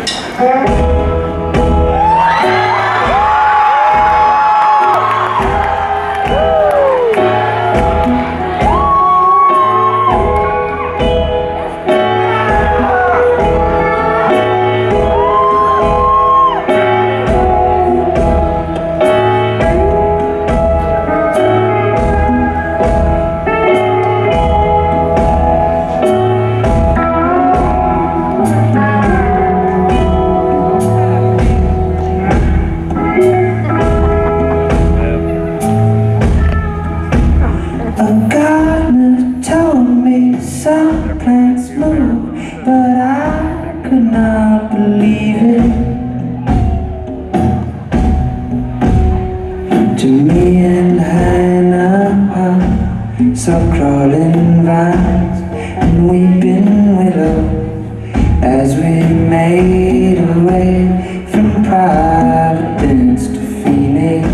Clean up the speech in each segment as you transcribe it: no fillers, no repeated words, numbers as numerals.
Some plants move, but I could not believe it. To me and Hannah saw crawling vines and weeping willows as we made our way from Providence to Phoenix.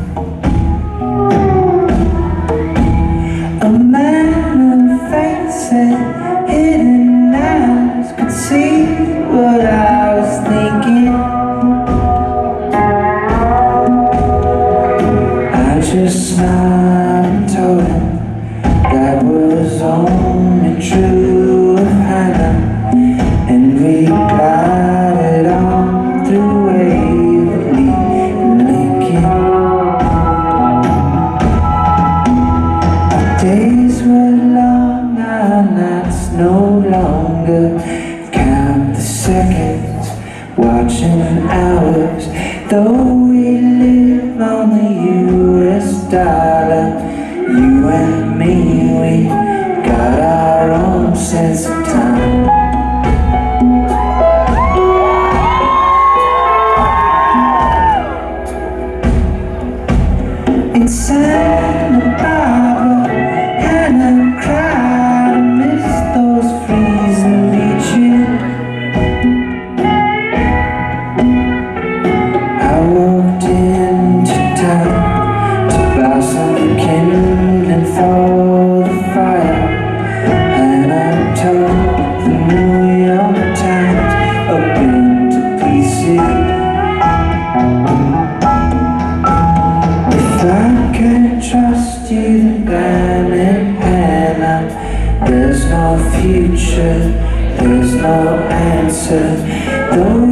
A man of faith said hidden eyes could see what I was thinking. I just smiled and told him that was only true of Hannah, and we glided on through Waverly and Lincoln. Our days were long, our nights no longer. Count the seconds, watching hours, though we live on the US dollar. You and me, we got our own sense of time. It's Santa Barbara, Hannah cried, I miss those freezing beaches. I walked into town to buy some kindling for the fire, and I tore the New York Times up into pieces. If I can't trust you, then damn it, Hannah, there's no future, there's no answer. Though